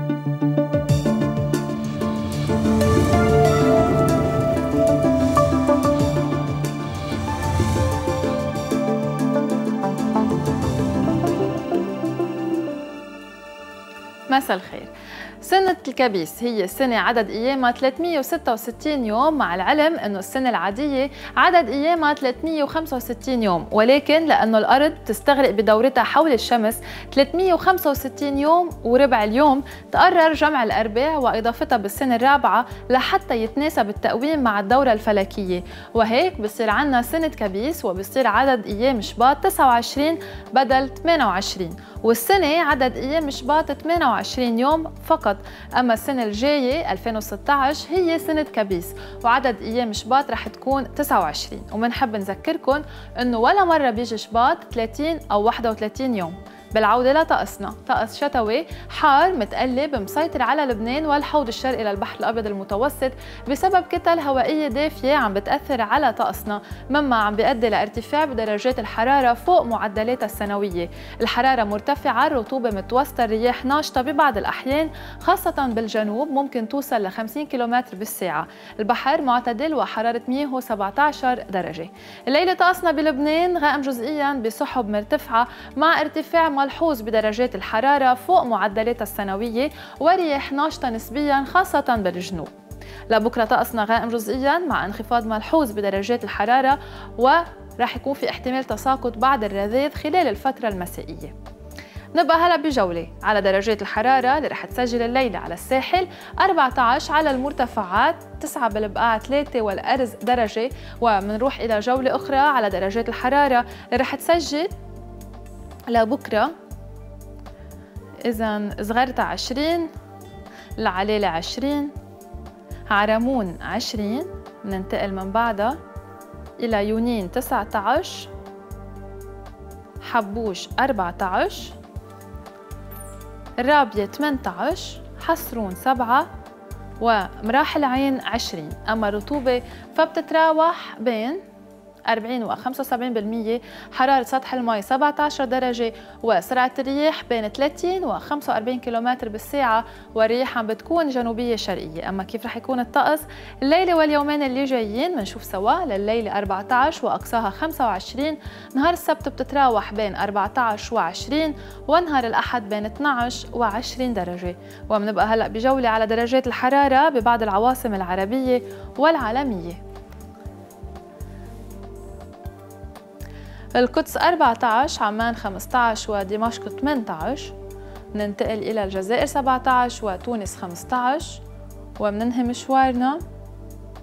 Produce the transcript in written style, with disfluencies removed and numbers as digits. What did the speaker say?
مساء الخير. سنة الكبيس هي سنة عدد أيامها 366 يوم، مع العلم أنه السنة العادية عدد أيامها 365 يوم، ولكن لأنه الأرض تستغرق بدورتها حول الشمس 365 يوم وربع اليوم، تقرر جمع الأرباع وإضافتها بالسنة الرابعة لحتى يتناسب التقويم مع الدورة الفلكية، وهيك بصير عنا سنة كبيس وبصير عدد أيام شباط 29 بدل 28، والسنة عدد أيام شباط 28 يوم فقط. أما السنة الجاية 2016 هي سنة كبيس وعدد أيام شباط رح تكون 29، ومنحب نذكركم أنه ولا مرة بيجي شباط 30 أو 31 يوم. بالعودة لطقسنا، طقس شتوي حار متقلب مسيطر على لبنان والحوض الشرقي للبحر الأبيض المتوسط بسبب كتل هوائية دافية عم بتأثر على طقسنا، مما عم بيؤدي لارتفاع بدرجات الحرارة فوق معدلاتها السنوية. الحرارة مرتفعة، الرطوبة متوسطة، الرياح ناشطة ببعض الأحيان خاصة بالجنوب ممكن توصل ل 50 كيلومتر بالساعة. البحر معتدل وحرارة مياهه 17 درجة. الليلة طقسنا بلبنان غائم جزئيا بسحب مرتفعة مع ارتفاع ملحوظ بدرجات الحرارة فوق معدلاتها السنوية ورياح ناشطة نسبيا خاصة بالجنوب. لبكرة طقسنا غائم جزئيا مع انخفاض ملحوظ بدرجات الحرارة، ورح يكون في احتمال تساقط بعض الرذاذ خلال الفترة المسائية. نبقى هلا بجولة على درجات الحرارة اللي رح تسجل الليلة على الساحل 14 على المرتفعات، 9 بالبقاع 3 والأرز درجة، ومنروح إلى جولة أخرى على درجات الحرارة اللي رح تسجل لبكرة. إذن صغرتها 20، العلالة 20، عرمون 20، بننتقل من بعدها إلى يونين 19، حبوش 14، الرابية 18، حصرون 7، ومراح العين 20. أما الرطوبة فبتتراوح بين 40 و 75%، حرارة سطح الماء 17 درجة، وسرعة الرياح بين 30 و 45 كيلومتر بالساعة، والرياح عم بتكون جنوبية شرقية. أما كيف رح يكون الطقس الليلة واليومين اللي جايين بنشوف سوا. لليلة 14 وأقصاها 25، نهار السبت بتتراوح بين 14 و 20، ونهار الأحد بين 12 و 20 درجة. وبنبقى هلأ بجولة على درجات الحرارة ببعض العواصم العربية والعالمية. القدس 14، عمان 15 ودمشق 18، ننتقل إلى الجزائر 17 وتونس 15، ومننهي مشوارنا